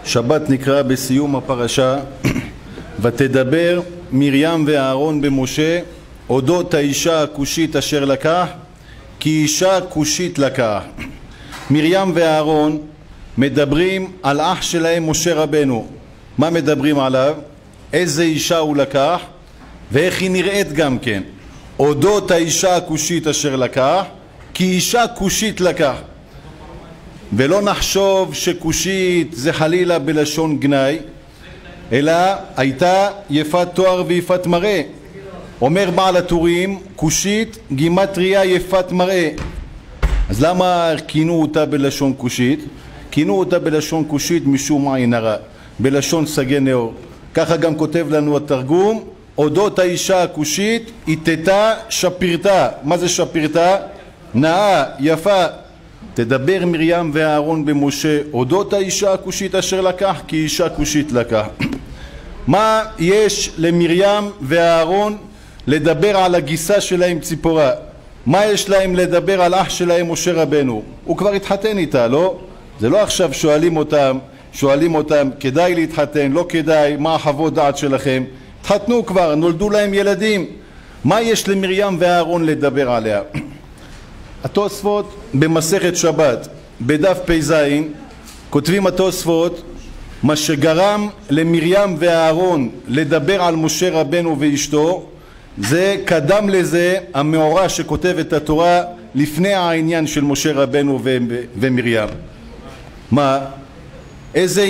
שבת נקרא בסיום הפרשה ותדבר מרים ואהרון במשה אודות האישה הכושית אשר לקח כי אישה כושית לקח. מרים ואהרון מדברים על אח שלהם משה רבנו. מה מדברים עליו? איזה אישה הוא לקח ואיך היא נראית גם כן. אודות האישה הכושית אשר לקח כי אישה כושית לקח. ולא נחשוב שכושית זה חלילה בלשון גנאי, אלא הייתה יפת תואר ויפת מראה. אומר בעל הטורים, כושית גימטריה יפת מראה. אז למה כינו אותה בלשון כושית? כינו אותה בלשון כושית משום עין הרע, בלשון סגי נאור. ככה גם כותב לנו התרגום, אודות האישה הכושית איתתה שפירתה. מה זה שפירתה? נאה, יפה. תדבר מרים ואהרון במשה אודות האישה הכושית אשר לקח כי אישה כושית לקח. מה יש למרים ואהרון לדבר על הגיסה שלהם ציפורה? מה יש להם לדבר על אח שלהם משה רבנו? הוא כבר התחתן איתה, לא? זה לא עכשיו שואלים אותם כדאי להתחתן, לא כדאי, מה החוות דעת שלכם? התחתנו כבר, נולדו להם ילדים. מה יש למרים ואהרון לדבר עליה? התוספות במסכת שבת בדף פ"ז כותבים התוספות מה שגרם למרים ואהרון לדבר על משה רבנו ואשתו זה קדם לזה המאורע שכותב את התורה לפני העניין של משה רבנו ומרים. מה? איזה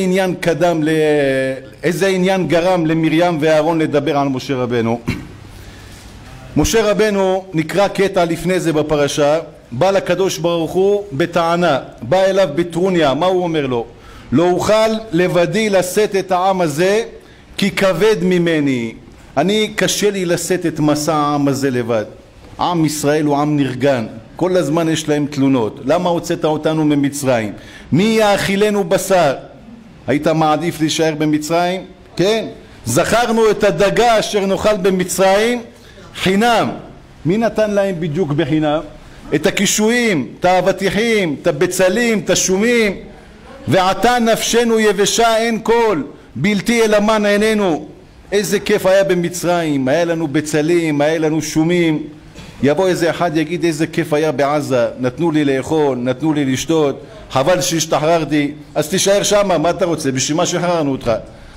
עניין גרם למרים ואהרון לדבר על משה רבנו? משה רבנו נקרא קטע לפני זה בפרשה, בא לקדוש ברוך הוא בטענה, בא אליו בטרוניה. מה הוא אומר לו? לא אוכל לבדי לשאת את העם הזה כי כבד ממני. אני קשה לי לשאת את מסע העם הזה לבד. עם ישראל הוא עם נרגן, כל הזמן יש להם תלונות. למה הוצאת אותנו ממצרים? מי יאכילנו בשר? היית מעדיף להישאר במצרים? כן. זכרנו את הדגה אשר נאכל במצרים חינם. מי נתן להם בדיוק בחינם? את הקישואים, את האבטיחים, את הבצלים, את השומים. ועתה נפשנו יבשה אין כל, בלתי אל המן עינינו. איזה כיף היה במצרים, היה לנו בצלים, היה לנו שומים. יבוא איזה אחד יגיד איזה כיף היה בעזה, נתנו לי לאכול, נתנו לי לשתות, חבל שהשתחררתי, אז תישאר שמה, מה אתה רוצה? בשביל מה שחררנו אותך?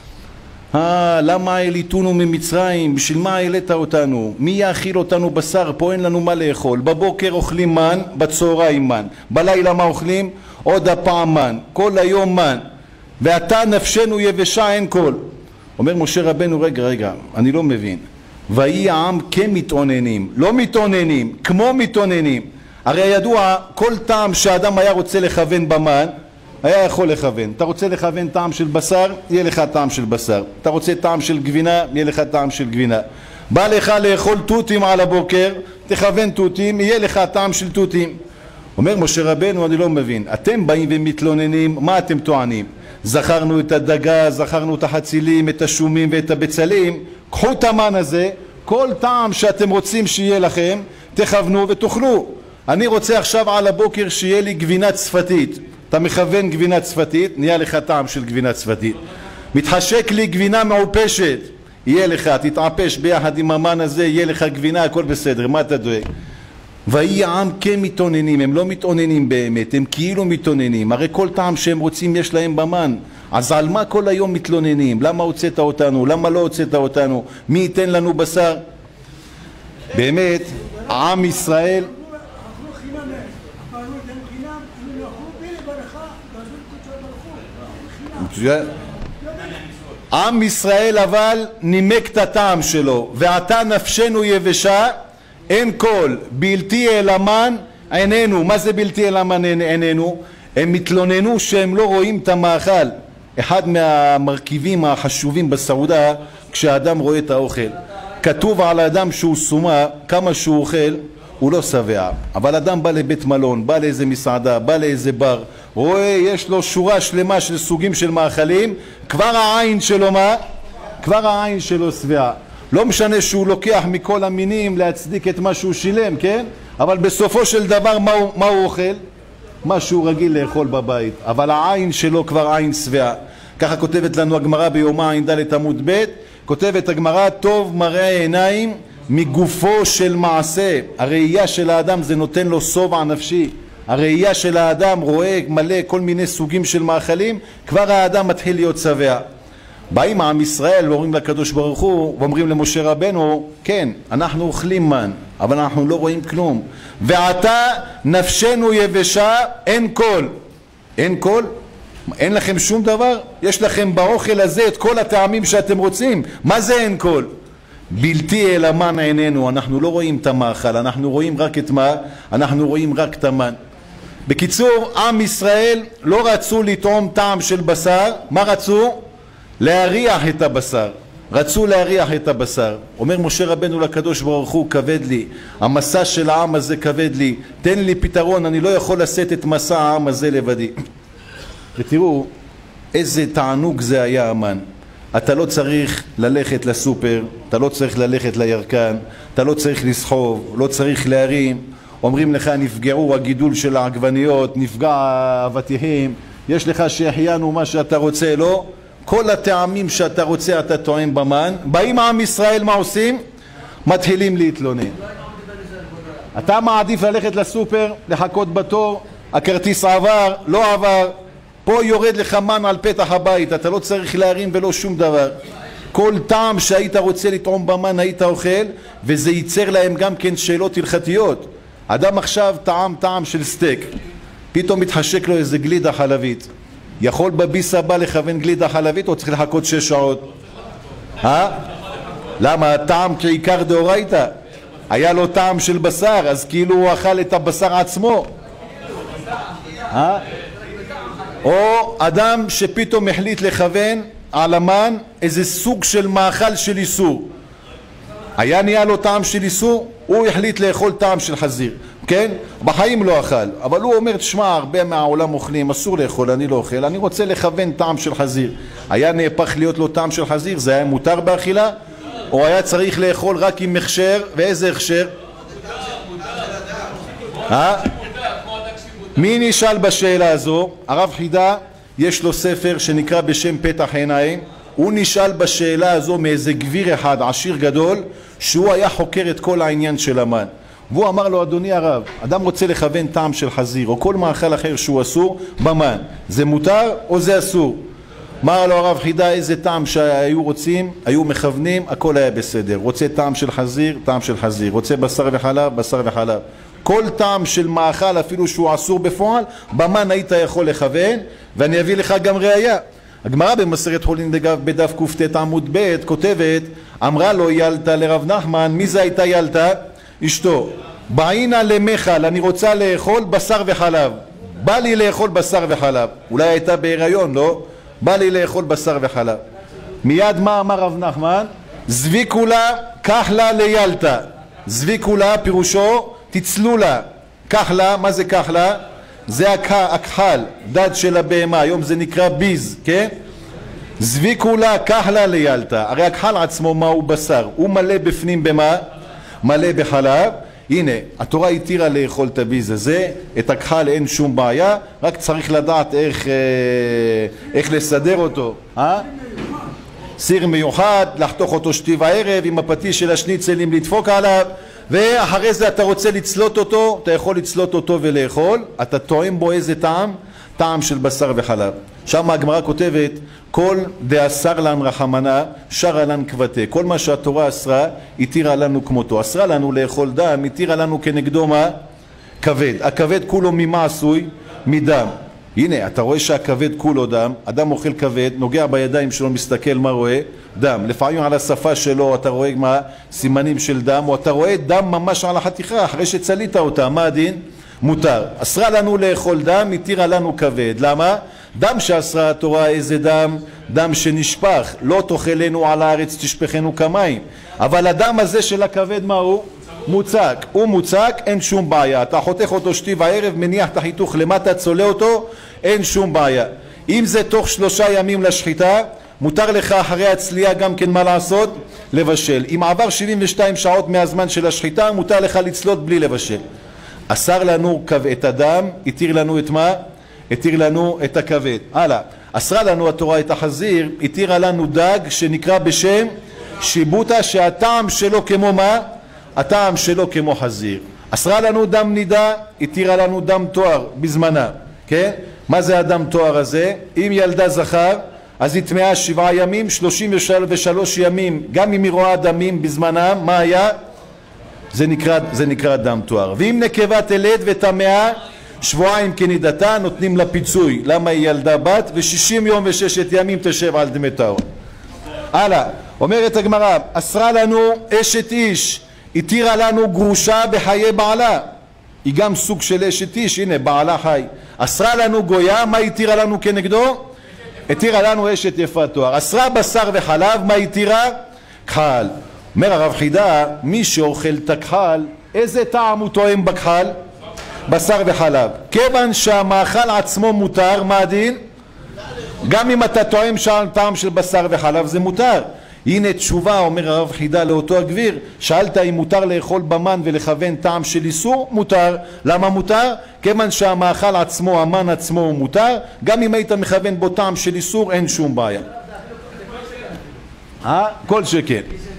למה העליתונו ממצרים? בשביל מה העלית אותנו? מי יאכיל אותנו בשר? פה אין לנו מה לאכול. בבוקר אוכלים מן, בצהריים מן. בלילה מה אוכלים? עוד הפעם מן. כל היום מן. ועתה נפשנו יבשה אין כל. אומר משה רבנו, רגע, אני לא מבין. ויהי העם כמתאוננים, לא מתאוננים, כמו מתאוננים. הרי ידוע, כל טעם שאדם היה רוצה לכוון במן, היה יכול לכוון. אתה רוצה לכוון טעם של בשר, יהיה לך טעם של בשר. אתה רוצה טעם של גבינה, יהיה לך טעם של גבינה. בא לך לאכול תותים על הבוקר, תכוון תותים, יהיה לך טעם של תותים. אומר משה רבנו, אני לא מבין. אתם באים ומתלוננים, מה אתם טוענים? זכרנו את הדגה, זכרנו את החצילים, את השומים ואת הבצלים. קחו את המן הזה, כל טעם שאתם רוצים שיהיה לכם, תכוונו ותאכלו. אני רוצה עכשיו על הבוקר שיהיה לי גבינה צפתית. אתה מכוון גבינה צפתית, נהיה לך טעם של גבינה צפתית. מתחשק לי גבינה מעופשת, יהיה לך, תתעפש ביחד עם המן הזה, יהיה לך גבינה, הכל בסדר, מה אתה דואג? ויהי העם כמתאוננים, הם לא מתאוננים באמת, הם כאילו מתאוננים, הרי כל טעם שהם רוצים יש להם במן. אז על מה כל היום מתלוננים? למה הוצאת אותנו? למה לא הוצאת אותנו? מי ייתן לנו בשר? באמת, עם ישראל עם ישראל אבל נימק את הטעם שלו. ועתה נפשנו יבשה אין כל, בלתי אל המן עינינו. מה זה בלתי אל המן עינינו? הם מתלוננו שהם לא רואים את המאכל. אחד מהמרכיבים החשובים בסעודה, כשאדם רואה את האוכל, כתוב על האדם שהוא סומה, כמה שהוא אוכל הוא לא שבע. אבל אדם בא לבית מלון, בא לאיזה מסעדה, בא לאיזה בר, רואה יש לו שורה שלמה של סוגים של מאכלים, כבר העין שלו מה? כבר העין שלו שבעה. לא משנה שהוא לוקח מכל המינים להצדיק את מה שהוא שילם, כן? אבל בסופו של דבר מה הוא אוכל? מה שהוא רגיל לאכול בבית, אבל העין שלו כבר עין שבעה. ככה כותבת לנו הגמרא ביומא ע"ד עמוד ב', כותבת הגמרא, טוב מראה עיניים מגופו של מעשה. הראייה של האדם זה נותן לו שובע נפשי. הראייה של האדם רואה מלא כל מיני סוגים של מאכלים, כבר האדם מתחיל להיות שבע. באים עם ישראל ואומרים לקדוש ברוך הוא, ואומרים למשה רבנו, כן, אנחנו אוכלים מן, אבל אנחנו לא רואים כלום. ועתה נפשנו יבשה, אין קול. אין קול? אין לכם שום דבר? יש לכם באוכל הזה את כל הטעמים שאתם רוצים. מה זה אין קול? בלתי אל המן עינינו, אנחנו לא רואים את המאכל, אנחנו רואים רק את מה? אנחנו רואים רק את המן. בקיצור, עם ישראל לא רצו לטעום טעם של בשר. מה רצו? להריח את הבשר. רצו להריח את הבשר. אומר משה רבנו לקדוש ברוך הוא, כבד לי, המסע של העם הזה כבד לי, תן לי פתרון, אני לא יכול לשאת את מסע העם הזה לבדי. ותראו איזה תענוג זה היה המן. אתה לא צריך ללכת לסופר, אתה לא צריך ללכת לירקן, אתה לא צריך לסחוב, לא צריך להרים. אומרים לך נפגעו הגידול של העגבניות, נפגע האבטיחים, יש לך שהחיינו מה שאתה רוצה, לא? כל הטעמים שאתה רוצה אתה טועם במן. באים עם ישראל, מה עושים? מתחילים להתלונן. אתה מעדיף ללכת לסופר, לחכות בתור, הכרטיס עבר, לא עבר, פה יורד לך מן על פתח הבית, אתה לא צריך להרים ולא שום דבר. כל טעם שהיית רוצה לטעום במן היית אוכל, וזה ייצר להם גם כן שאלות הלכתיות. אדם עכשיו טעם של סטייק, פתאום מתחשק לו איזה גלידה חלבית, יכול בביס הבא לכוון גלידה חלבית או צריך לחכות 6 שעות? למה? טעם כעיקר דאורייתא. היה לו טעם של בשר, אז כאילו הוא אכל את הבשר עצמו. או אדם שפתאום החליט לכוון על המן איזה סוג של מאכל של איסור, היה נהיה לו טעם של איסור, הוא החליט לאכול טעם של חזיר, כן? בחיים לא אכל, אבל הוא אומר, תשמע, הרבה מהעולם אוכלים, אסור לאכול, אני לא אוכל, אני רוצה לכוון טעם של חזיר. היה נהפך להיות לו טעם של חזיר, זה היה מותר באכילה? או היה צריך לאכול רק עם הכשר? ואיזה הכשר? מי נשאל בשאלה הזו? הרב חידה יש לו ספר שנקרא בשם פתח עיניים. הוא נשאל בשאלה הזו מאיזה גביר אחד עשיר גדול שהוא היה חוקר את כל העניין של המן, והוא אמר לו, אדוני הרב, אדם רוצה לכוון טעם של חזיר או כל מאכל אחר שהוא אסור במן, זה מותר או זה אסור? אמר לו הרב חידה, איזה טעם שהיו רוצים היו מכוונים, הכל היה בסדר. רוצה טעם של חזיר, טעם של חזיר, רוצה בשר וחלב, בשר וחלב. כל טעם של מאכל אפילו שהוא אסור בפועל במן היית יכול לכוון. ואני אביא לך גם ראיה. הגמרא במסכת חולין בדף קט עמוד ב' כותבת, אמרה לו ילתה לרב נחמן, מי זה הייתה ילתה? אשתו. בעינה למיכל, אני רוצה לאכול בשר וחלב, בא לי לאכול בשר וחלב. אולי הייתה בהיריון, לא? בא לי לאכול בשר וחלב. מיד מה אמר רב נחמן? זביקו לה, קח לה לילתה. זביקו לה פירושו תצלו לה. קח לה, מה זה קח לה? זה הכחל, דד של הבהמה, היום זה נקרא ביז, כן? זביקו לה, קח לה לילתה. הרי הכחל עצמו מהו? בשר. הוא מלא בפנים במה? מלא בחלב. הנה, התורה התירה לאכול את הביז הזה, את הכחל אין שום בעיה, רק צריך לדעת איך לסדר אותו. סיר מיוחד, לחתוך אותו שתי וערב, עם הפטיש של השניצלים לדפוק עליו, ואחרי זה אתה רוצה לצלות אותו, אתה יכול לצלות אותו ולאכול. אתה טועם בו איזה טעם? טעם של בשר וחלב. שם הגמרא כותבת, כל דאסר לן רחמנה שרה לן כבתה. כל מה שהתורה אסרה התירה לנו כמותו. אסרה לנו לאכול דם, התירה לנו כנגדו מה? כבד. הכבד כולו ממה עשוי? מדם. הנה, אתה רואה שהכבד כולו דם, אדם אוכל כבד, נוגע בידיים שלו, מסתכל, מה רואה? דם. לפעמים על השפה שלו אתה רואה מה? סימנים של דם, או אתה רואה דם ממש על החתיכה, אחרי שצלית אותה, מה הדין? מותר. אסרה לנו לאכול דם, התירה לנו כבד. למה? דם שאסרה התורה, איזה דם? דם שנשפך. לא תאכלנו על הארץ תשפכנו כמים. אבל הדם הזה של הכבד מה הוא? מוצק. הוא מוצק, אין שום בעיה. אתה חותך אותו שתי וערב, מניח את החיתוך למטה, צולה אותו, אין שום בעיה. אם זה תוך 3 ימים לשחיטה, מותר לך אחרי הצלייה גם כן מה לעשות? לבשל. אם עבר 72 שעות מהזמן של השחיטה, מותר לך לצלות בלי לבשל. אסר לנו את הדם, התיר לנו את מה? התיר לנו את הכבד. הלאה. אסרה לנו התורה את החזיר, התירה לנו דג שנקרא בשם שיבוטה, שהטעם שלו כמו מה? הטעם שלו כמו חזיר. אסרה לנו דם נידה, התירה לנו דם תואר בזמנה, כן? מה זה הדם תואר הזה? אם ילדה זכר אז היא טמאה 7 ימים, 33 ימים, גם אם היא רואה דמים בזמנם, מה היה? זה נקרא דם תואר. ואם נקבה תלד וטמאה 2 שבועיים כנידתה, נותנים לה פיצוי. למה היא ילדה בת? ו60 יום ו6 ימים תשב על דמי טהור. הלאה, אומרת הגמרא, אסרה לנו אשת איש, התירה לנו גרושה בחיי בעלה. היא גם סוג של אשת איש, הנה בעלה חי. אסרה לנו גויה, מה התירה לנו כנגדו? התירה לנו אשת יפת תואר. אסרה בשר וחלב, מה התירה? כחל. אומר הרב חידה, מי שאוכל את הכחל, איזה טעם הוא טועם בכחל? בשר וחלב. כיוון שהמאכל עצמו מותר, מה הדין? גם אם אתה טועם טעם של בשר וחלב זה מותר. הנה תשובה, אומר הרב חידה לאותו הגביר, שאלת אם מותר לאכול במן ולכוון טעם של איסור? מותר. למה מותר? כיוון שהמאכל עצמו, המן עצמו הוא מותר, גם אם היית מכוון בו טעם של איסור אין שום בעיה. כל שכן.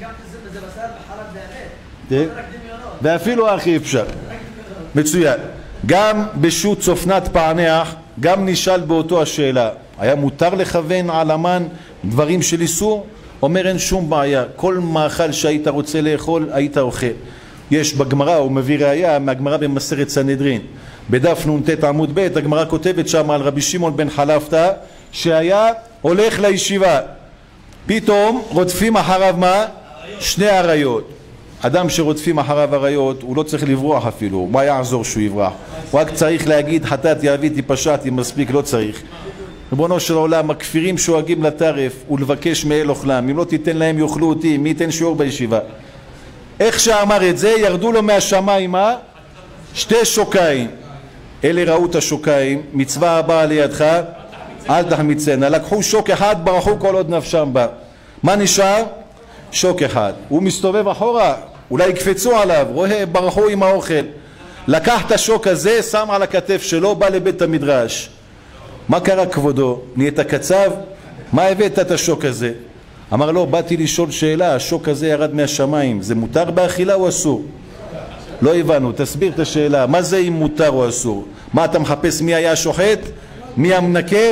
ואפילו הכי אפשר. מצוין. גם בשו"ת צופנת פענח גם נשאל באותו השאלה, היה מותר לכוון על המן דברים של איסור? אומר אין שום בעיה, כל מאכל שהיית רוצה לאכול היית אוכל. יש בגמרא, הוא מביא ראיה מהגמרא במסכת סנהדרין, בדף נ"ט עמוד ב', הגמרא כותבת שם על רבי שמעון בן חלפתא שהיה הולך לישיבה, פתאום רודפים אחריו מה? 2 אריות. אדם שרודפים אחריו אריות הוא לא צריך לברוח אפילו, מה יעזור שהוא יברח? הוא רק צריך להגיד חטאתי עוויתי פשעתי, מספיק, לא צריך. ריבונו של עולם, הכפירים שואגים לטרף ולבקש מאל אוכלם, אם לא תיתן להם יאכלו אותי, מי ייתן שיעור בישיבה? איך שאמר את זה, ירדו לו מהשמיים 2 שוקיים. אלה ראו את השוקיים, מצווה הבאה לידך אל תחמיצנה. לקחו שוק אחד, ברחו כל עוד נפשם בה. מה נשאר? שוק אחד. הוא מסתובב אחורה, אולי יקפצו עליו, רואה ברחו עם האוכל. לקח את השוק הזה, שם על הכתף שלו, בא לבית המדרש. מה קרה כבודו? נהיית קצב? מה הבאת את השוק הזה? אמר לו, באתי לשאול שאלה, השוק הזה ירד מהשמיים, זה מותר באכילה או אסור? לא הבנו, תסביר את השאלה, מה זה אם מותר או אסור? מה אתה מחפש מי היה השוחט? מי המנקר?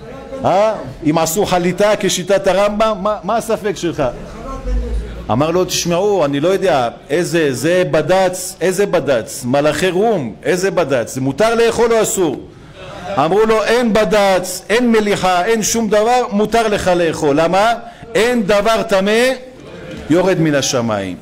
אם עשו חליטה כשיטת הרמב"ם? מה הספק שלך? אמר לו, תשמעו, אני לא יודע, זה בד"ץ, איזה בד"ץ? מלאכי רום, איזה בד"ץ? זה מותר לאכול או אסור? אמרו לו, אין בד"ץ, אין מליחה, אין שום דבר, מותר לך לאכול. למה? אין דבר טמא יורד מן השמיים.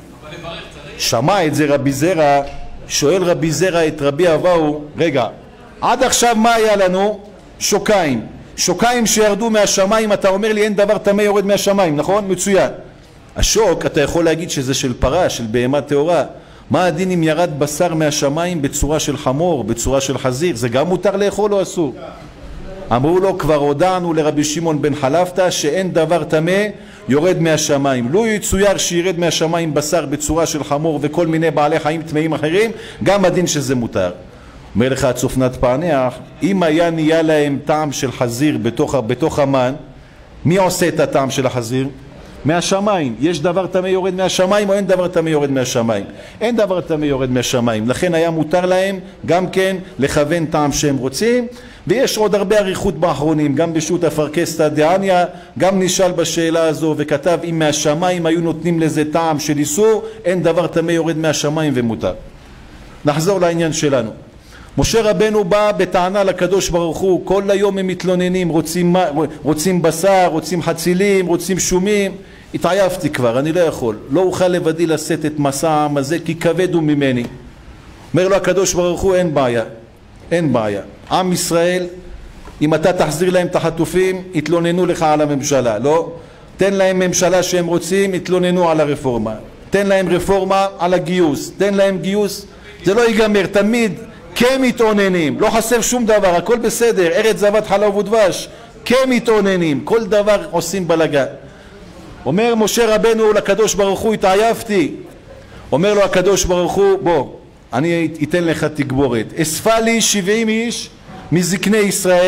שמע את זה רבי זרע, שואל רבי זרע את רבי אבאו, רגע, עד עכשיו מה היה לנו? שוקיים. שוקיים שירדו מהשמיים, אתה אומר לי אין דבר טמא יורד מהשמיים, נכון? מצוין. השוק, אתה יכול להגיד שזה של פרה, של בהמה טהורה. מה הדין אם ירד בשר מהשמיים בצורה של חמור, בצורה של חזיר? זה גם מותר לאכול או אסור? אמרו לו, כבר הודענו לרבי שמעון בן חלפתא שאין דבר טמא יורד מהשמיים. לא יצויר שירד מהשמיים בשר בצורה של חמור וכל מיני בעלי חיים טמאים אחרים, גם הדין שזה מותר. אומר לך צופנת פענח, אם היה נהיה להם טעם של חזיר בתוך המן, מי עושה את הטעם של החזיר? מהשמיים. יש דבר טמא יורד מהשמיים או אין דבר טמא יורד מהשמיים? אין דבר טמא יורד מהשמיים. לכן היה מותר להם גם כן לכוון טעם שהם רוצים. ויש עוד הרבה אריכות באחרונים, גם בשו"ת אפרכסתא דעניא, גם נשאל בשאלה הזו וכתב אם מהשמיים היו נותנים לזה טעם של איסור, אין דבר טמא יורד מהשמיים ומותר. נחזור לעניין שלנו. משה רבנו בא בטענה לקדוש ברוך הוא, כל היום הם מתלוננים, רוצים בשר, רוצים חצילים, רוצים שומים. התעייפתי כבר, אני לא יכול, לא אוכל לבדי לשאת את מסע העם הזה כי כבד הוא ממני. אומר לו הקדוש ברוך הוא, אין בעיה, אין בעיה. עם ישראל, אם אתה תחזיר להם את החטופים, יתלוננו לך על הממשלה, לא? תן להם ממשלה שהם רוצים, יתלוננו על הרפורמה. תן להם רפורמה על הגיוס, תן להם גיוס, זה לא ייגמר, תמיד כן מתעוננים, לא חסר שום דבר, הכל בסדר, ארץ זבת חלב ודבש, כן מתעוננים, כל דבר עושים בלגן. אומר משה רבנו לקדוש ברוך הוא, התעייפתי. אומר לו הקדוש ברוך הוא, בוא, אני אתן לך תגבורת. אספה לי 70 איש מזקני ישראל,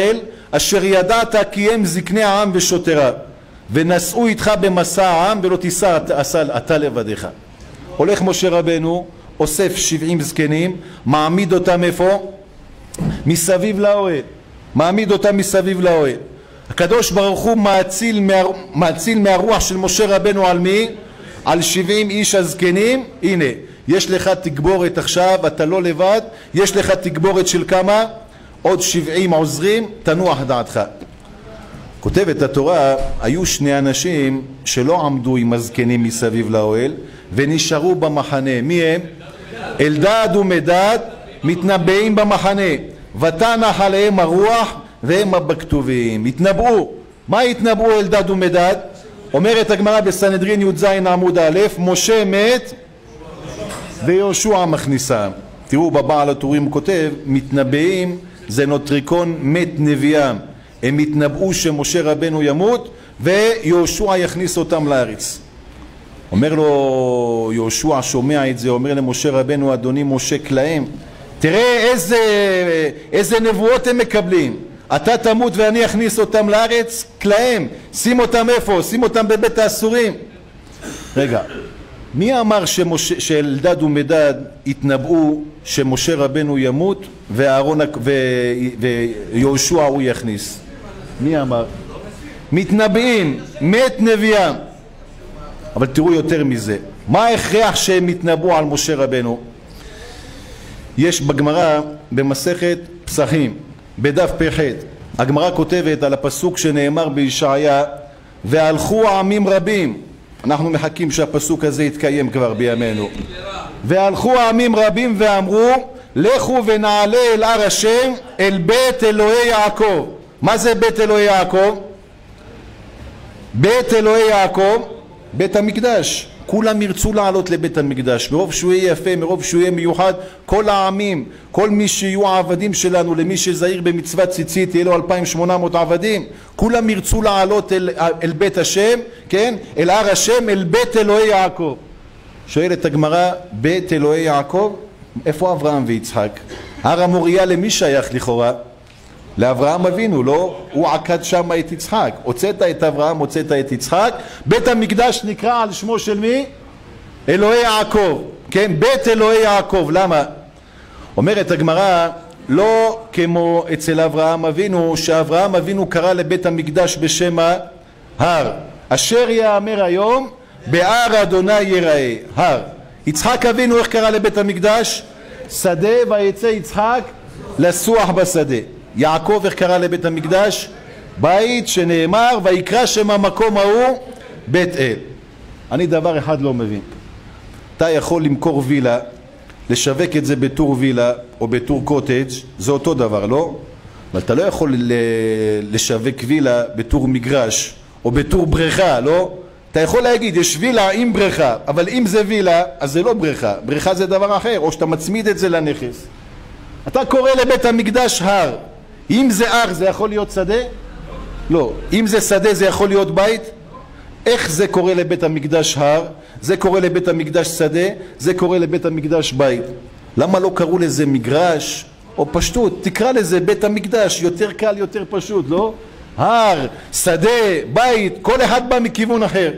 אשר ידעת כי הם זקני העם ושוטרה, ונשאו איתך במסע העם, ולא תישא אתה לבדיך. הולך משה רבנו, אוסף 70 זקנים, מעמיד אותם איפה? מסביב לאוהל. מעמיד אותם מסביב לאוהל. הקדוש ברוך הוא מאציל מהרוח של משה רבנו על מי? על 70 איש הזקנים. הנה, יש לך תגבורת עכשיו, אתה לא לבד, יש לך תגבורת של כמה? עוד 70 עוזרים, תנוח דעתך. כותבת התורה, היו שני אנשים שלא עמדו עם הזקנים מסביב לאוהל ונשארו במחנה. מי הם? אלדד ומדד, מתנבאים במחנה. ותנח עליהם הרוח והם בכתובים. התנבאו. מה התנבאו אלדד ומדד? אומרת הגמרא בסנהדרין י"ז עמוד א', משה מת ויהושע מכניסם. תראו, בבעל הטורים הוא כותב, מתנבאים זה נוטריקון מת נביאם. הם התנבאו שמשה רבנו ימות ויהושע יכניס אותם לארץ. אומר לו יהושע, שומע את זה, אומר למשה רבנו, אדוני משה כלהם, תראה איזה נבואות הם מקבלים. אתה תמות ואני אכניס אותם לארץ כלהם. שים אותם איפה? שים אותם בבית האסורים. רגע, מי אמר שאלדד ומדד התנבאו שמשה רבנו ימות ויהושע הוא יכניס? מי אמר? מתנבאים, מת נביאם. אבל תראו יותר מזה, מה ההכרח שהם התנבאו על משה רבנו? יש בגמרא במסכת פסחים בדף פ"ח, הגמרא כותבת על הפסוק שנאמר בישעיה, והלכו עמים רבים. אנחנו מחכים שהפסוק הזה יתקיים כבר בימינו. והלכו עמים רבים ואמרו, לכו ונעלה אל הר השם, אל בית אלוהי יעקב. מה זה בית אלוהי יעקב? בית אלוהי יעקב, בית המקדש. כולם ירצו לעלות לבית המקדש, מרוב שהוא יהיה יפה, מרוב שהוא יהיה מיוחד. כל העמים, כל מי שיהיו העבדים שלנו, למי שזהיר במצוות ציצית יהיה לו 2,800 עבדים, כולם ירצו לעלות אל בית השם, כן? אל הר השם, אל בית אלוהי יעקב. שואלת הגמרא, בית אלוהי יעקב? איפה אברהם ויצחק? הר המוריה למי שייך לכאורה? לאברהם אבינו, לא? הוא עקד שם את יצחק. הוצאת את אברהם, הוצאת את יצחק. בית המקדש נקרא על שמו של מי? אלוהי יעקב. כן? בית אלוהי יעקב. למה? אומרת הגמרא, לא כמו אצל אברהם אבינו, שאברהם אבינו קרא לבית המקדש בשם הר. אשר יאמר היום, בהר אדוני יראה. הר. יצחק אבינו איך קרא לבית המקדש? שדה, ויצא יצחק לסוח בשדה. יעקב איך קרא לבית המקדש? בית, שנאמר ויקרא שם המקום ההוא בית אל. אני דבר אחד לא מבין, אתה יכול למכור וילה, לשווק את זה בתור וילה או בתור קוטג', זה אותו דבר, לא? אבל אתה לא יכול לשווק וילה בתור מגרש או בתור בריכה, לא? אתה יכול להגיד יש וילה עם בריכה, אבל אם זה וילה אז זה לא בריכה, בריכה זה דבר אחר, או שאתה מצמיד את זה לנכס. אתה קורא לבית המקדש הר, אם זה הר זה יכול להיות שדה? לא. אם זה שדה זה יכול להיות בית? איך זה קורא לבית המקדש הר? זה קורא לבית המקדש שדה, זה קורא לבית המקדש בית. למה לא קראו לזה מגרש או פשטות? תקרא לזה בית המקדש, יותר קל, יותר פשוט, לא? הר, שדה, בית, כל אחד בא מכיוון אחר.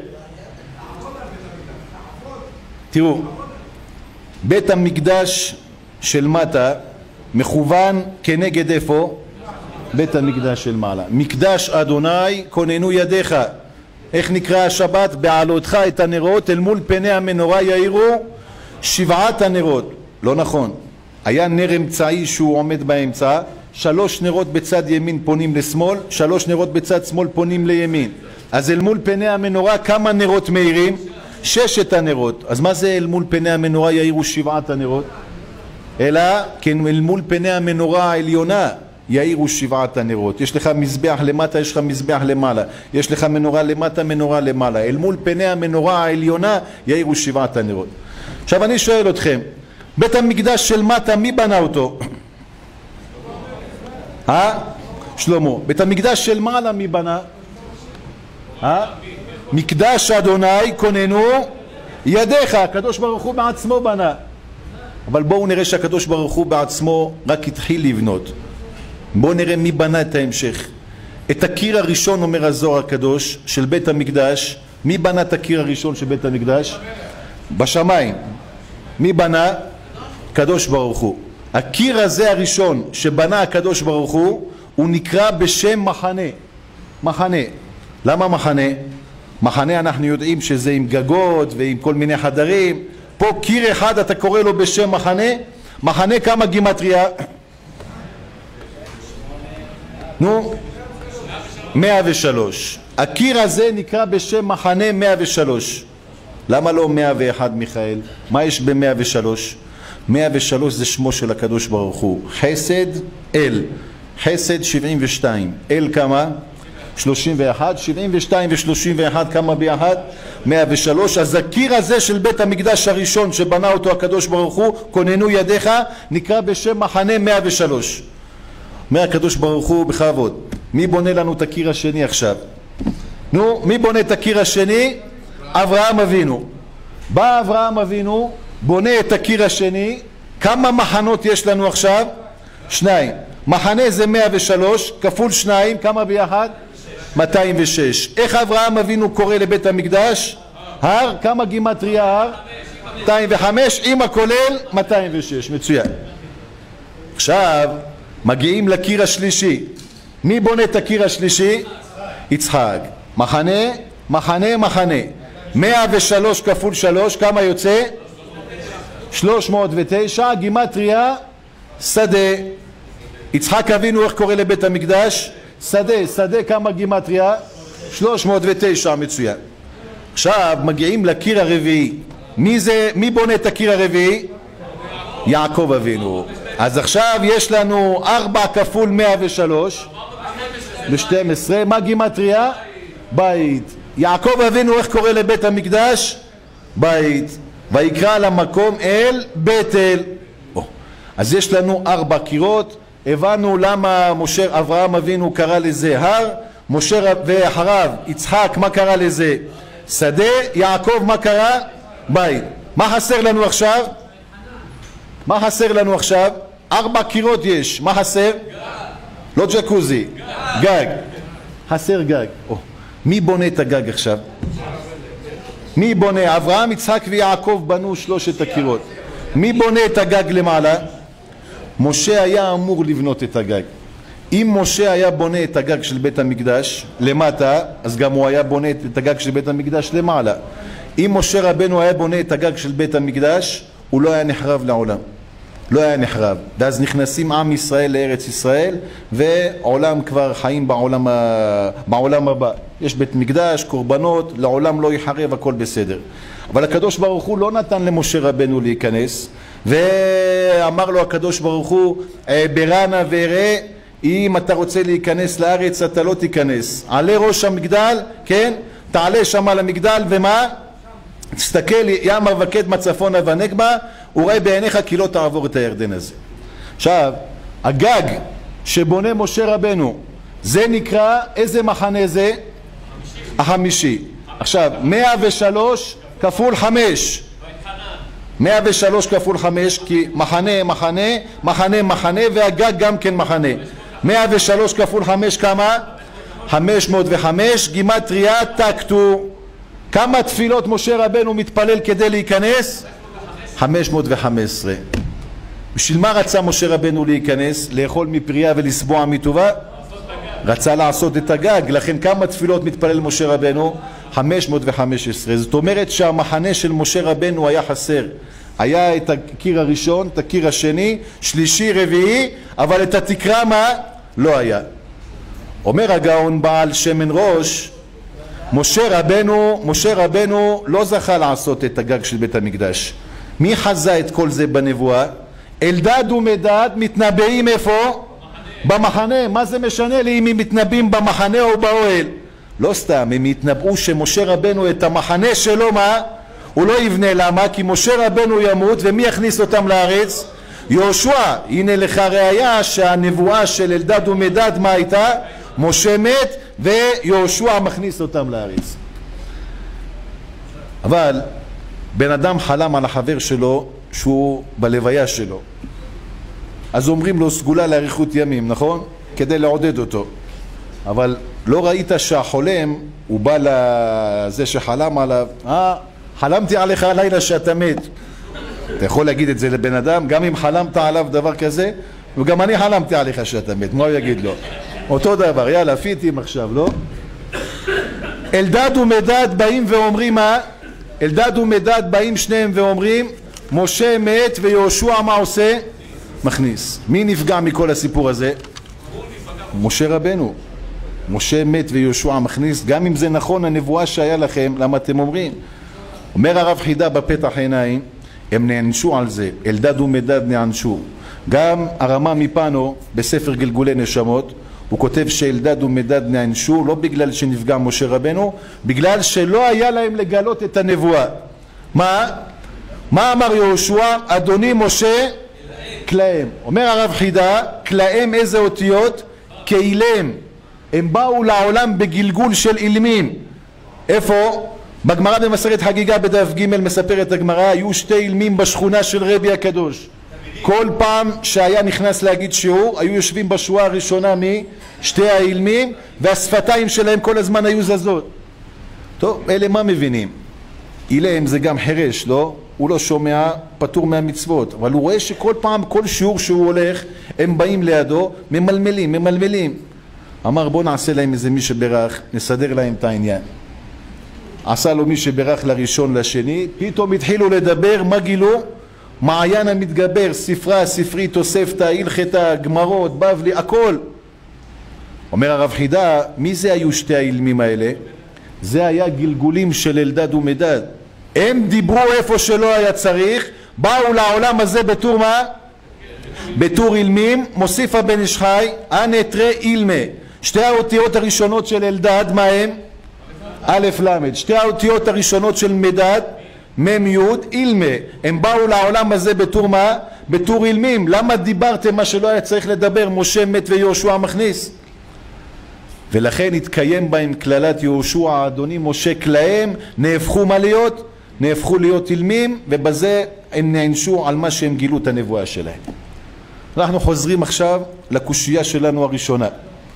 תראו, בית המקדש של מטה מכוון כנגד איפה? בית המקדש של מעלה. מקדש אדוני כוננו ידיך. איך נקרא השבת? בעלותך את הנרות אל מול פני המנורה יאירו 7 הנרות. לא נכון, היה נר אמצעי שהוא עומד באמצע, 3 נרות בצד ימין פונים לשמאל, 3 נרות בצד שמאל פונים לימין. אז אל מול פני המנורה כמה נרות מאירים? 6 הנרות. אז מה זה אל מול פני המנורה יאירו 7 הנרות? אלא כן, אל מול פני המנורה העליונה יאירו 7 הנרות. יש לך מזבח למטה, יש לך מזבח למעלה, יש לך מנורה למטה, מנורה למעלה. אל מול פני המנורה העליונה יאירו 7 הנרות. עכשיו אני שואל אתכם, בית המקדש של מטה מי בנה אותו? שלמה. בית המקדש של מעלה מי בנה? מקדש אדוני כוננו ידיך. הקדוש ברוך הוא בעצמו בנה. אבל בואו נראה שהקדוש ברוך הוא בעצמו רק התחיל לבנות. בואו נראה מי בנה את ההמשך. את הקיר הראשון, אומר הזוהר הקדוש, של בית המקדש. מי בנה את הקיר הראשון של בית המקדש? בשמיים. מי בנה? קדוש ברוך הוא. הקיר הזה הראשון שבנה הקדוש ברוך הוא נקרא בשם מחנה. מחנה. למה מחנה? מחנה אנחנו יודעים שזה עם גגות ועם כל מיני חדרים. פה קיר אחד אתה קורא לו בשם מחנה. מחנה כמה גימטריה? נו, 103. הקיר הזה נקרא בשם מחנה 103. למה לא 101 מיכאל? מה יש ב-103? 103 זה שמו של הקדוש ברוך הוא. חסד אל. חסד 72. אל כמה? 31. 72 ו-31 כמה ביחד? 103. אז הקיר הזה של בית המקדש הראשון שבנה אותו הקדוש ברוך הוא, כוננו ידיך, נקרא בשם מחנה 103. אומר הקדוש ברוך הוא בכבוד, מי בונה לנו את הקיר השני עכשיו? נו, מי בונה את הקיר השני? אברהם אבינו. בא אברהם אבינו, בונה את הקיר השני. כמה מחנות יש לנו עכשיו? 2. מחנה זה 103 כפול 2, כמה ביחד? 206. איך אברהם אבינו קורא לבית המקדש? הר, כמה גימטריה הר? 205, עם הכולל 206. מצוין. עכשיו מגיעים לקיר השלישי. מי בונה את הקיר השלישי? יצחק. מחנה, מחנה, מחנה. 103 כפול 3, כמה יוצא? 309, גימטריה שדה. יצחק אבינו איך קורא לבית המקדש? שדה. שדה כמה גימטריה? 309. מצוין. עכשיו מגיעים לקיר הרביעי. מי בונה את הקיר הרביעי? יעקב אבינו. אז עכשיו יש לנו 4 כפול 103 ב-12. מה גימטריה? בית. יעקב אבינו איך קורא לבית המקדש? בית. ויקרא למקום אל בית אל. אז יש לנו 4 קירות. הבנו למה אברהם אבינו קרא לזה הר, משה ואחריו יצחק מה קרא לזה? שדה. יעקב מה קרא? בית. מה חסר לנו עכשיו? מה חסר לנו עכשיו? 4 קירות יש. מה חסר? גג. לא ג'קוזי. גג. חסר גג. מי בונה את הגג עכשיו? מי בונה? אברהם, יצחק ויעקב בנו 3 הקירות. מי בונה את הגג למעלה? משה היה אמור לבנות את הגג. אם משה היה בונה את הגג של בית המקדש למטה, אז גם הוא היה בונה את הגג של בית המקדש למעלה. אם משה רבנו היה בונה את הגג של בית המקדש, הוא לא היה נחרב לעולם. לא היה נחרב. ואז נכנסים עם ישראל לארץ ישראל, ועולם כבר חיים בעולם הבא. יש בית מקדש, קורבנות, לעולם לא יחרב, הכל בסדר. אבל הקדוש ברוך הוא לא נתן למשה רבנו להיכנס, ואמר לו הקדוש ברוך הוא, ברנה וראה, אם אתה רוצה להיכנס לארץ אתה לא תיכנס. עלה ראש המגדל, כן? תעלה שם על המגדל, ומה? תסתכל ימה וקדמה צפונה ונגבה, וראה בעיניך כי לא תעבור את הירדן הזה. עכשיו, הגג שבונה משה רבנו, זה נקרא, איזה מחנה זה? החמישי. עכשיו, 103 כפול 5. 103 כפול 5, כי מחנה, מחנה, מחנה, מחנה, והגג גם כן מחנה. 103 כפול 5 כמה? 505, גימטריה תקטו. כמה תפילות משה רבנו מתפלל כדי להיכנס? 515. בשביל מה רצה משה רבנו להיכנס? לאכול מפריה ולסבוע מטובה? רצה לעשות את הגג. לכן כמה תפילות מתפלל משה רבנו? 515. זאת אומרת שהמחנה של משה רבנו היה חסר. היה את הקיר הראשון, את הקיר השני, שלישי, רביעי, אבל את התקרה מה? לא היה. אומר הגאון בעל שמן ראש, משה רבנו לא זכה לעשות את הגג של בית המקדש. מי חזה את כל זה בנבואה? אלדד ומדד מתנבאים איפה? במחנה. מה זה משנה לי אם הם מתנבאים במחנה או באוהל? לא סתם, הם התנבאו שמשה רבנו את המחנה שלו מה? הוא לא יבנה. למה? כי משה רבנו ימות, ומי יכניס אותם לארץ? יהושע. הנה לך ראיה שהנבואה של אלדד ומדד מה הייתה? משה מת ויהושע מכניס אותם לארץ. אבל בן אדם חלם על החבר שלו שהוא בלוויה שלו, אז אומרים לו סגולה לאריכות ימים, נכון? כדי לעודד אותו. אבל לא ראית שהחולם, הוא בא לזה שחלם עליו, חלמתי עליך הלילה שאתה מת. אתה יכול להגיד את זה לבן אדם, גם אם חלמת עליו דבר כזה, וגם אני חלמתי עליך שאתה מת, מה הוא יגיד לו? אותו דבר, יאללה, פיתים עכשיו, לא? אלדד ומדד באים ואומרים מה? אלדד ומדד באים שניהם ואומרים, משה מת ויהושע מה עושה? מכניס. מי נפגע מכל הסיפור הזה? משה רבנו. משה מת ויהושע מכניס, גם אם זה נכון הנבואה שהיה לכם, למה אתם אומרים? אומר הרב חידה בפתח עיניים, הם נענשו על זה, אלדד ומדד נענשו. גם הרמה מפנו בספר גלגולי נשמות, הוא כותב שאלדד ומדד נענשו לא בגלל שנפגע משה רבנו, בגלל שלא היה להם לגלות את הנבואה. מה אמר יהושע? אדוני משה כלאם. אומר הרב חידה, כלאם איזה אותיות? כאילם. הם באו לעולם בגלגול של אילמים. איפה? בגמרא במסכת חגיגה בדף ג' מספרת הגמרא, היו שתי אילמים בשכונה של רבי הקדוש. כל פעם שהיה נכנס להגיד שיעור, היו יושבים בשורה הראשונה משתי האילמים, והשפתיים שלהם כל הזמן היו זזות. טוב, אלה מה מבינים? אילם זה גם חרש, לא? הוא לא שומע, פטור מהמצוות, אבל הוא רואה שכל פעם, כל שיעור שהוא הולך, הם באים לידו, ממלמלים. אמר בוא נעשה להם איזה מי שברך, נסדר להם את העניין. עשה לו מי שברך לראשון לשני, פתאום התחילו לדבר, מה גילו? מעיין המתגבר, ספרה, ספרי, תוספתא, הלכתא, גמרות, בבלי, הכל. אומר הרב חידה, מי זה היו שתי האילמים האלה? זה היה גלגולים של אלדד ומדד. הם דיברו איפה שלא היה צריך, באו לעולם הזה בתור מה? בתור אילמים, מוסיף הבן איש חי, אנטרי אילמה. שתי האותיות הראשונות של אלדד, מה הם? א' למד. שתי האותיות הראשונות של מדד, מם יוד, אילמה. הם באו לעולם הזה בתור מה? בתור אילמים. למה דיברתם מה שלא היה צריך לדבר? משה מת ויהושע מכניס. ולכן התקיים בהם כללת יהושע, אדוני משה כלאם, נהפכו מה להיות? נהפכו להיות אילמים, ובזה הם נענשו על מה שהם גילו את הנבואה שלהם. אנחנו חוזרים עכשיו לקושייה שלנו הראשונה.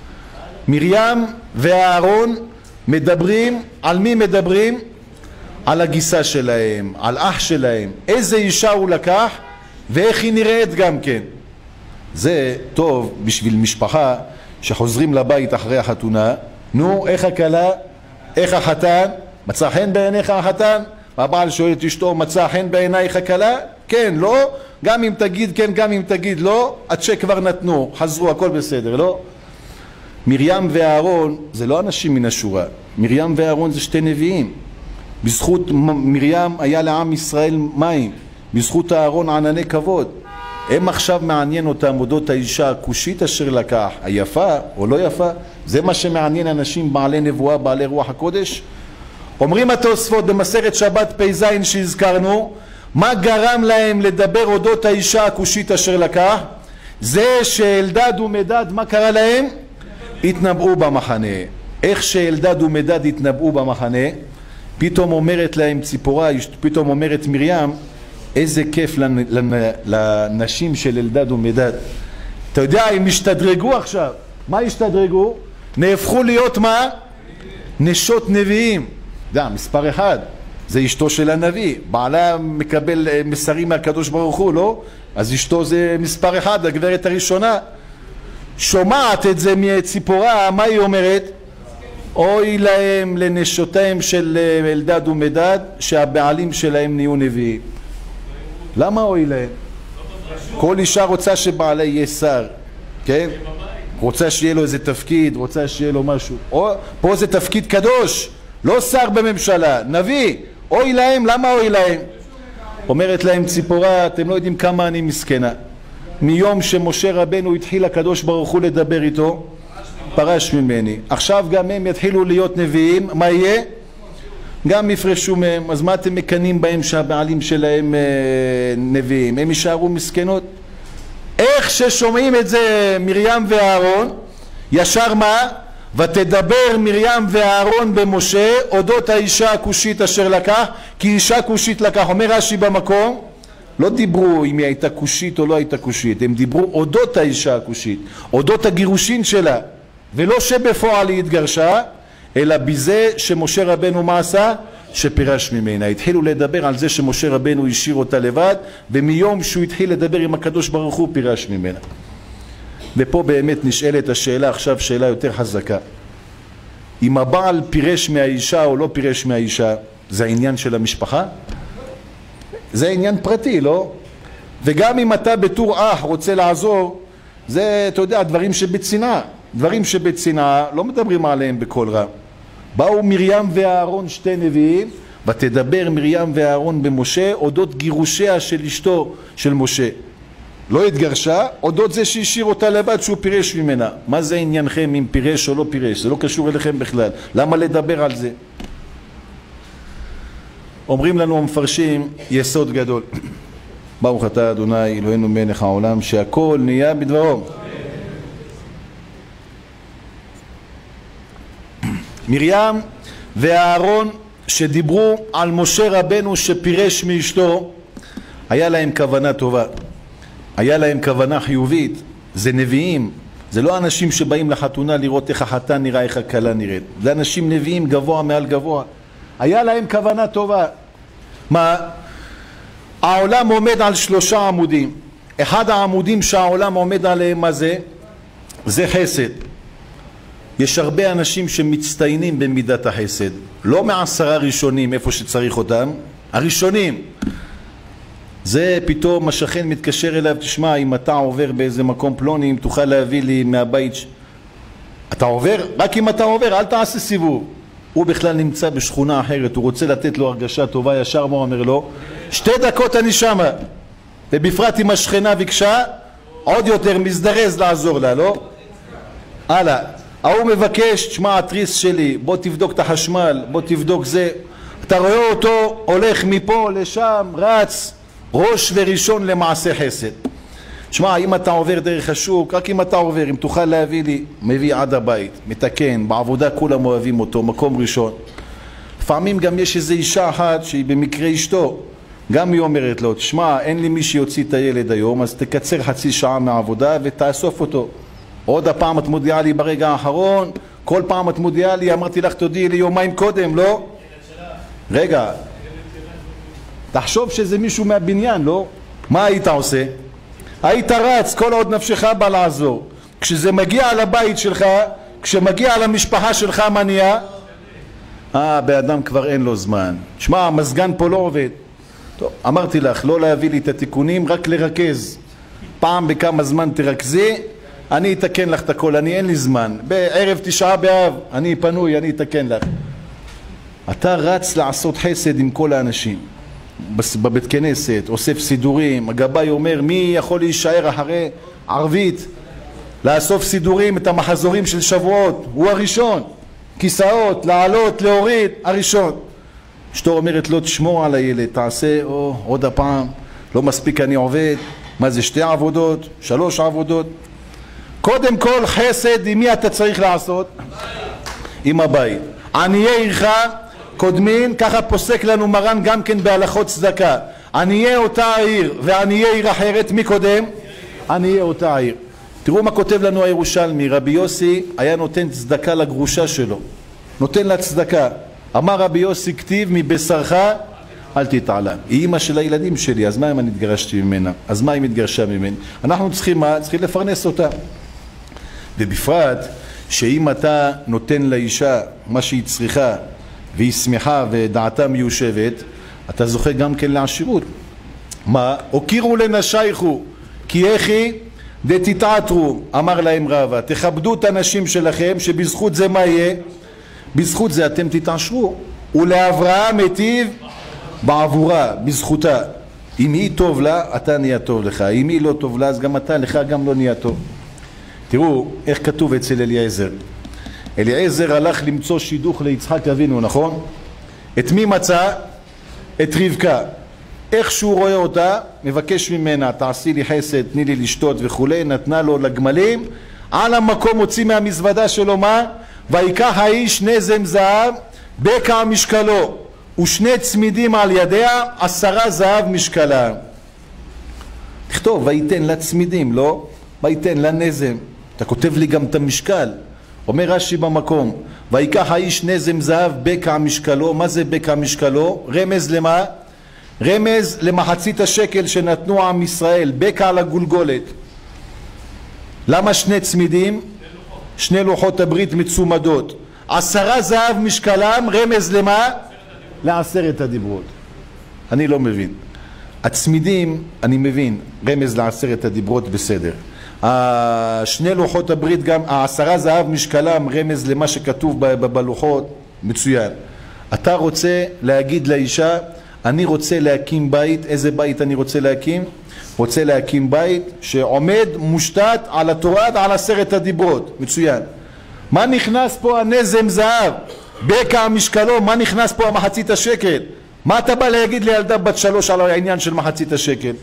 מרים ואהרון מדברים, על מי מדברים? על הגיסה שלהם, על אח שלהם. איזה אישה הוא לקח ואיך היא נראית גם כן. זה טוב בשביל משפחה שחוזרים לבית אחרי החתונה. נו, איך הכלה? איך החתן? מצא חן בעיניך החתן? והבעל שואל את אשתו, מצא חן בעינייך הכלה? כן, לא? גם אם תגיד כן, גם אם תגיד לא, הצ'ק כבר נתנו, חזרו, הכל בסדר, לא? מרים ואהרון זה לא אנשים מן השורה. מרים ואהרון זה שתי נביאים. בזכות מרים היה לעם ישראל מים, בזכות אהרון ענני כבוד. הם עכשיו מעניין אותם אודות האישה הכושית אשר לקח, היפה או לא יפה. זה מה שמעניין אנשים בעלי נבואה, בעלי רוח הקודש. אומרים התוספות במסכת שבת פ"ז שהזכרנו, מה גרם להם לדבר אודות האישה הכושית אשר לקח? זה שאלדד ומדד, מה קרה להם? התנבאו במחנה. איך שאלדד ומדד התנבאו במחנה? פתאום אומרת להם ציפורה, פתאום אומרת מרים, איזה כיף לנשים של אלדד ומדד. אתה יודע, הם השתדרגו עכשיו. מה השתדרגו? נהפכו להיות מה? נשות נביאים. זה מספר אחד, זה אשתו של הנביא. בעלה מקבל מסרים מהקדוש ברוך הוא, לא? אז אשתו זה מספר אחד, הגברת הראשונה. שומעת את זה מציפורה, מה היא אומרת? אוי להם לנשותיהם של אלדד ומדד שהבעלים שלהם נהיו נביאים. למה אוי להם? כל אישה רוצה שבעלה יהיה שר, כן? רוצה שיהיה לו איזה תפקיד, רוצה שיהיה לו משהו. פה זה תפקיד קדוש, לא שר בממשלה, נביא. אוי להם, למה אוי להם? אומרת להם ציפורה, אתם לא יודעים כמה אני מסכנה. מיום שמשה רבנו התחיל הקדוש ברוך הוא לדבר איתו, פרש ממני. עכשיו גם הם יתחילו להיות נביאים, מה יהיה? גם יפרשו מהם. אז מה אתם מקנים בהם שהבעלים שלהם נביאים? הם יישארו מסכנות. איך ששומעים את זה מרים ואהרון, ישר מה? ותדבר מרים ואהרון במשה אודות האישה הכושית אשר לקח, כי אישה כושית לקח. אומר רש"י במקום, לא דיברו אם היא הייתה כושית או לא הייתה כושית, הם דיברו אודות האישה הכושית, אודות הגירושין שלה. ולא שבפועל היא התגרשה, אלא בזה שמשה רבנו מה עשה? שפירש ממנה. התחילו לדבר על זה שמשה רבנו השאיר אותה לבד, ומיום שהוא התחיל לדבר עם הקדוש ברוך הוא פירש ממנה. ופה באמת נשאלת השאלה עכשיו, שאלה יותר חזקה. אם הבעל פירש מהאישה או לא פירש מהאישה, זה העניין של המשפחה? זה עניין פרטי, לא? וגם אם אתה בתור אח רוצה לעזור, זה, אתה יודע, דברים שבצנעה. דברים שבצנעה לא מדברים עליהם בקול רם. באו מרים ואהרון שתי נביאים, ותדבר מרים ואהרון במשה אודות גירושיה של אשתו של משה. לא התגרשה, אודות זה שהשאיר אותה לבד שהוא פירש ממנה. מה זה עניינכם אם פירש או לא פירש? זה לא קשור אליכם בכלל. למה לדבר על זה? אומרים לנו המפרשים יסוד גדול. ברוך אתה אדוני אלוהינו מלך העולם שהכל נהיה בדברו. מרים ואהרון שדיברו על משה רבנו שפירש מאשתו, היה להם כוונה טובה, היה להם כוונה חיובית. זה נביאים, זה לא אנשים שבאים לחתונה לראות איך החתן נראה, איך הכלה נראית. זה אנשים נביאים גבוה מעל גבוה. היה להם כוונה טובה. מה? העולם עומד על 3 עמודים. אחד העמודים שהעולם עומד עליהם, מה זה? זה חסד. יש הרבה אנשים שמצטיינים במידת החסד, לא מ10 ראשונים איפה שצריך אותם, הראשונים. זה פתאום השכן מתקשר אליו, תשמע, אם אתה עובר באיזה מקום פלוני, אם תוכל להביא לי מהבית אתה עובר? רק אם אתה עובר, אל תעשה סיבוב. הוא בכלל נמצא בשכונה אחרת, הוא רוצה לתת לו הרגשה טובה, ישר מה אומר לו? 2 דקות אני שמה. ובפרט אם השכנה ביקשה, עוד יותר מזדרז לעזור לה, לא? הלאה. הוא מבקש, תשמע, התריס שלי, בוא תבדוק את החשמל, בוא תבדוק זה. אתה רואה אותו הולך מפה לשם, רץ, ראש וראשון למעשה חסד. תשמע, אם אתה עובר דרך השוק, רק אם אתה עובר, אם תוכל להביא לי, מביא עד הבית, מתקן, בעבודה כולם אוהבים אותו, מקום ראשון. לפעמים גם יש איזו אישה אחת שהיא במקרה אשתו, גם היא אומרת לו, תשמע, אין לי מי שיוציא את הילד היום, אז תקצר חצי שעה מהעבודה ותאסוף אותו. עוד הפעם את מודיעה לי ברגע האחרון, כל פעם את מודיעה לי, אמרתי לך תודיעי לי יומיים קודם, לא? רגע, תחשוב שזה מישהו מהבניין, לא? מה היית עושה? היית רץ, כל עוד נפשך בא לעזור. כשזה מגיע לבית שלך, כשמגיע למשפחה שלך, מה נהיה? באדם כבר אין לו זמן. שמע, המזגן פה לא עובד. טוב, אמרתי לך, לא להביא לי את התיקונים, רק לרכז. פעם בכמה זמן תרכזי, אני אתקן לך את הכל, אין לי זמן. בערב 9 באב, אני פנוי, אני אתקן לך. אתה רץ לעשות חסד עם כל האנשים. בבית כנסת, אוסף סידורים, הגבאי אומר, מי יכול להישאר אחרי ערבית, לאסוף סידורים, את המחזורים של שבועות, הוא הראשון. כיסאות, לעלות, להוריד, הראשון. אשתו אומרת לו, תשמור על הילד, תעשה, עוד הפעם, לא מספיק אני עובד, מה זה 2 עבודות, 3 עבודות. קודם כל חסד, עם מי אתה צריך לעשות? עם הבית. עניי עירך קודמין, ככה פוסק לנו מרן גם כן בהלכות צדקה. עניי אותה העיר ועניי עיר אחרת, מי קודם? עניי אותה העיר. תראו מה כותב לנו הירושלמי, רבי יוסי היה נותן צדקה לגרושה שלו, נותן לה צדקה. אמר רבי יוסי, כתיב מבשרך אל תתעלם. היא אמא של הילדים שלי, אז מה אם אני התגרשתי ממנה? אז מה אם התגרשה ממני? אנחנו צריכים מה? צריכים לפרנס אותה. ובפרט שאם אתה נותן לאישה מה שהיא צריכה והיא שמחה ודעתה מיושבת, אתה זוכה גם כן לעשירות. מה? הוקירו לנשייכו כי איך דתתעתרו, אמר להם רבא, תכבדו את הנשים שלכם, שבזכות זה מה יהיה? בזכות זה אתם תתעשרו. ולאברהם היטיב בעבורה, בזכותה. אם היא טוב לה, אתה נהיה טוב לך. אם היא לא טוב לה, אז גם אתה, לך גם לא נהיה טוב. תראו איך כתוב אצל אליעזר. אליעזר הלך למצוא שידוך ליצחק אבינו, נכון? את מי מצא? את רבקה. איך שהוא רואה אותה, מבקש ממנה, תעשי לי חסד, תני לי לשתות וכו', נתנה לו לגמלים, על המקום הוציא מהמזוודה שלו מה? ויקח האיש נזם זהב, בקע משקלו, ושני צמידים על ידיה, 10 זהב משקלה. תכתוב, ויתן לה צמידים, לא? ויתן לה נזם. אתה כותב לי גם את המשקל. אומר רש"י במקום, ויקח האיש נזם זהב בקע משקלו. מה זה בקע משקלו? רמז למה? רמז למחצית השקל שנתנו עם ישראל, בקע לגולגולת. למה שני צמידים? שני לוחות הברית מצומדות. 10 זהב משקלם, רמז למה? ל10 הדיברות. אני לא מבין. הצמידים, אני מבין, רמז ל10 הדיברות, בסדר. שני לוחות הברית, גם 10 זהב משקלם, רמז למה שכתוב בלוחות, מצוין. אתה רוצה להגיד לאישה, אני רוצה להקים בית. איזה בית אני רוצה להקים? רוצה להקים בית שעומד מושתת על התורה ועל 10 הדיברות. מצוין. מה נכנס פה הנזם זהב? בקע משקלו, מה נכנס פה המחצית השקל? מה אתה בא להגיד לילדה בת 3 על העניין של מחצית השקל?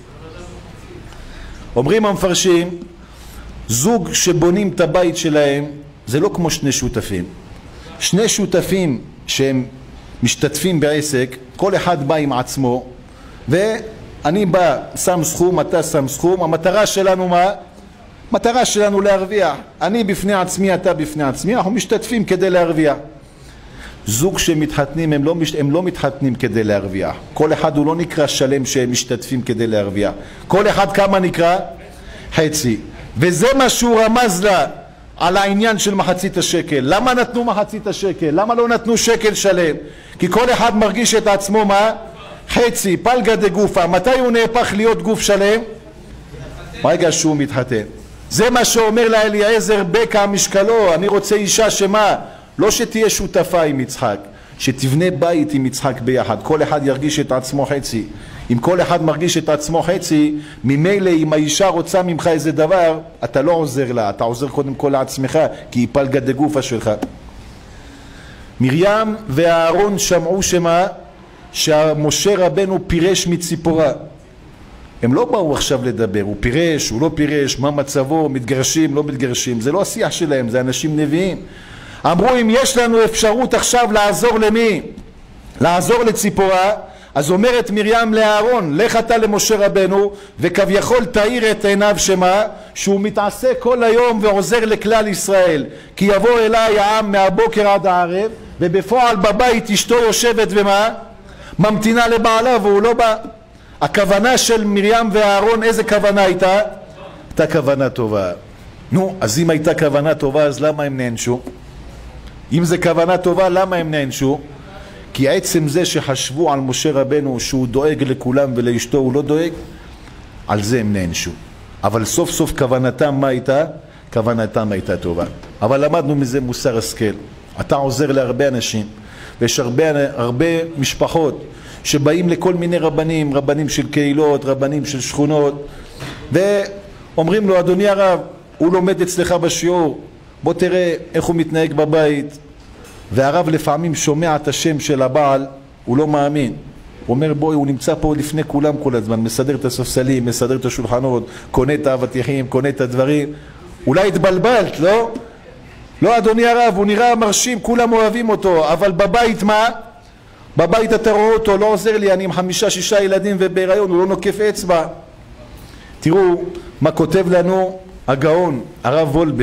אומרים המפרשים, זוג שבונים את הבית שלהם זה לא כמו שני שותפים. שני שותפים שהם משתתפים בעסק, כל אחד בא עם עצמו, ואני בא, שם סכום, אתה שם סכום. המטרה שלנו מה? מטרה שלנו להרוויח. אני בפני עצמי, אתה בפני עצמי, אנחנו משתתפים כדי להרוויח. זוג שמתחתנים, הם לא מתחתנים כדי להרוויח. כל אחד הוא לא נקרא שלם שהם משתתפים כדי להרוויח. כל אחד כמה נקרא? חצי. וזה מה שהוא רמז לה על העניין של מחצית השקל. למה נתנו מחצית השקל? למה לא נתנו שקל שלם? כי כל אחד מרגיש את עצמו מה? חצי, פלגה דגופה. מתי הוא נהפך להיות גוף שלם? ברגע שהוא מתחתן. זה מה שאומר לה אליעזר, בקע משקלו. אני רוצה אישה שמה? לא שתהיה שותפה עם יצחק, שתבנה בית עם יצחק ביחד. כל אחד ירגיש את עצמו חצי. אם כל אחד מרגיש את עצמו חצי, ממילא אם האישה רוצה ממך איזה דבר, אתה לא עוזר לה, אתה עוזר קודם כל לעצמך, כי היא פלגה דגופה שלך. מרים ואהרון שמעו שמה? שמשה רבנו פירש מציפורה. הם לא באו עכשיו לדבר, הוא פירש, הוא לא פירש, מה מצבו, מתגרשים, לא מתגרשים. זה לא השיח שלהם, זה אנשים נביאים. אמרו, אם יש לנו אפשרות עכשיו לעזור למי? לעזור לציפורה. אז אומרת מרים לאהרון, לך אתה למשה רבנו, וכביכול תאיר את עיניו שמה? שהוא מתעסק כל היום ועוזר לכלל ישראל. כי יבוא אליי העם מהבוקר עד הערב, ובפועל בבית אשתו יושבת ומה? ממתינה לבעלה והוא לא בא. הכוונה של מרים ואהרון, איזה כוונה הייתה? הייתה כוונה טובה. נו, אז אם הייתה כוונה טובה, אז למה הם נענשו? אם זה כוונה טובה, למה הם נענשו? כי עצם זה שחשבו על משה רבנו שהוא דואג לכולם ולאשתו הוא לא דואג, על זה הם נענשו. אבל סוף סוף כוונתם מה הייתה? כוונתם הייתה טובה. אבל למדנו מזה מוסר השכל. אתה עוזר להרבה אנשים, ויש הרבה משפחות שבאים לכל מיני רבנים, רבנים של קהילות, רבנים של שכונות, ואומרים לו, אדוני הרב, הוא לומד אצלך בשיעור, בוא תראה איך הוא מתנהג בבית. והרב לפעמים שומע את השם של הבעל, הוא לא מאמין. הוא אומר, בואי, הוא נמצא פה לפני כולם כל הזמן, מסדר את הספסלים, מסדר את השולחנות, קונה את האבטיחים, קונה את הדברים. אולי התבלבלת, לא? לא, אדוני הרב, הוא נראה מרשים, כולם אוהבים אותו, אבל בבית מה? בבית אתה רואה אותו, לא עוזר לי, אני עם 5-6 ילדים ובהיריון, הוא לא נוקף אצבע. תראו מה כותב לנו הגאון, הרב וולבה.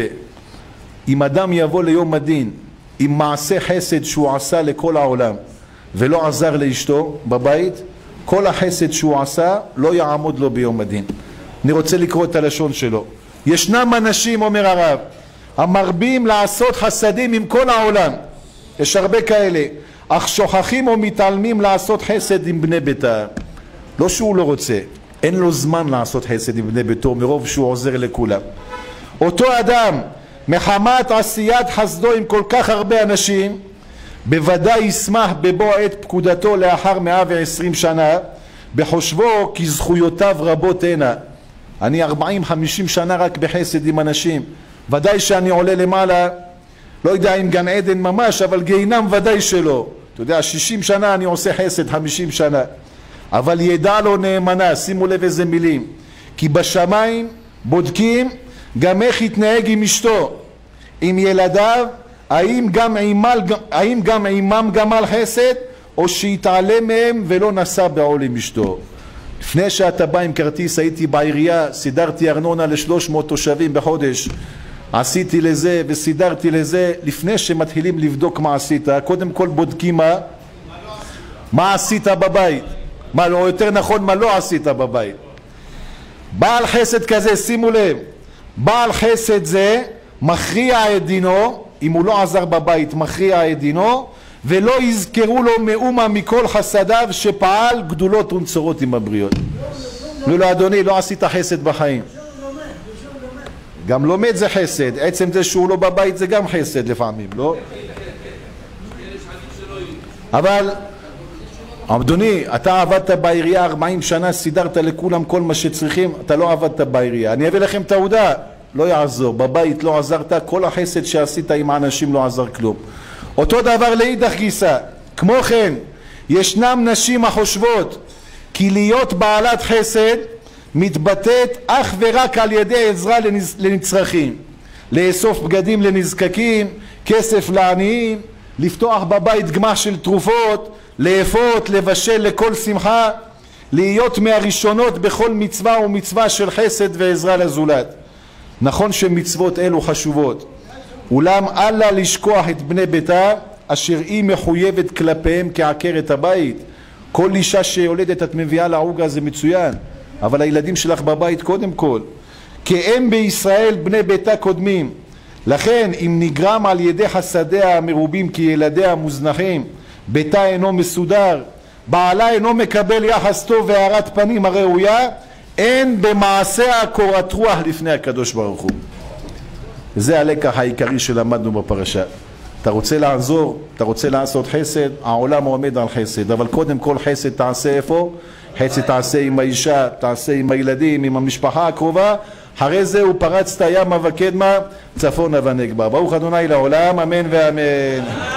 אם אדם יבוא ליום הדין עם מעשה חסד שהוא עשה לכל העולם ולא עזר לאשתו בבית, כל החסד שהוא עשה לא יעמוד לו ביום הדין. אני רוצה לקרוא את הלשון שלו. ישנם אנשים, אומר הרב, המרבים לעשות חסדים עם כל העולם, יש הרבה כאלה, אך שוכחים או מתעלמים לעשות חסד עם בני ביתה. לא שהוא לא רוצה, אין לו זמן לעשות חסד עם בני ביתו מרוב שהוא עוזר לכולם. אותו אדם מחמת עשיית חסדו עם כל כך הרבה אנשים, בוודאי ישמח בבוא עת פקודתו לאחר 120 שנה, בחושבו כי זכויותיו רבות הנה. אני 40-50 שנה רק בחסד עם אנשים, ודאי שאני עולה למעלה, לא יודע אם גן עדן ממש, אבל גיהינם ודאי שלא. אתה יודע, 60 שנה אני עושה חסד, 50 שנה. אבל ידע לו נאמנה, שימו לב איזה מילים, כי בשמיים בודקים גם איך יתנהג עם אשתו, עם ילדיו, האם גם עימם גמל חסד, או שיתעלם מהם ולא נסע בעול עם אשתו. לפני שאתה בא עם כרטיס, הייתי בעירייה, סידרתי ארנונה ל300 תושבים בחודש. עשיתי לזה וסידרתי לזה. לפני שמתחילים לבדוק מה עשית, קודם כל בודקים מה עשית בבית, מה לא, יותר נכון מה לא עשית בבית. בעל חסד כזה, שימו לב, בעל חסד זה מכריע את דינו, אם הוא לא עזר בבית מכריע את דינו, ולא יזכרו לו מאומה מכל חסדיו שפעל גדולות ונצורות עם הבריות. לא אדוני, לא עשית חסד בחיים. גם לומד זה חסד, עצם זה שהוא לא בבית זה גם חסד לפעמים, לא? אבל אדוני, אתה עבדת בעירייה 40 שנה, סידרת לכולם כל מה שצריכים, אתה לא עבדת בעירייה. אני אביא לכם תעודה, לא יעזור, בבית לא עזרת, כל החסד שעשית עם האנשים לא עזר כלום. אותו דבר לאידך גיסא. כמו כן, ישנם נשים החושבות כי להיות בעלת חסד מתבטאת אך ורק על ידי עזרה לנצרכים, לאסוף בגדים לנזקקים, כסף לעניים, לפתוח בבית גמח של תרופות, לאפות, לבשל לכל שמחה, להיות מהראשונות בכל מצווה ומצווה של חסד ועזרה לזולת. נכון שמצוות אלו חשובות, אולם אל לה לשכוח את בני ביתה אשר היא מחויבת כלפיהם כעקרת הבית. כל אישה שיולדת את מביאה לעוגה זה מצוין, אבל הילדים שלך בבית קודם כל. כאם בישראל בני ביתה קודמים, לכן אם נגרם על ידי חסדיה המרובים כי ילדיה מוזנחים, ביתה אינו מסודר, בעלה אינו מקבל יחס טוב והארת פנים הראויה, אין במעשיה קורת רוח לפני הקדוש ברוך הוא. זה הלקח העיקרי שלמדנו בפרשה. אתה רוצה לעזור, אתה רוצה לעשות חסד, העולם עומד על חסד, אבל קודם כל חסד תעשה איפה? חסד תעשה עם האישה, תעשה עם הילדים, עם המשפחה הקרובה. אחרי זה הוא פרצת ימה וקדמה, צפונה ונגבה. ברוך אדוני לעולם, אמן ואמן.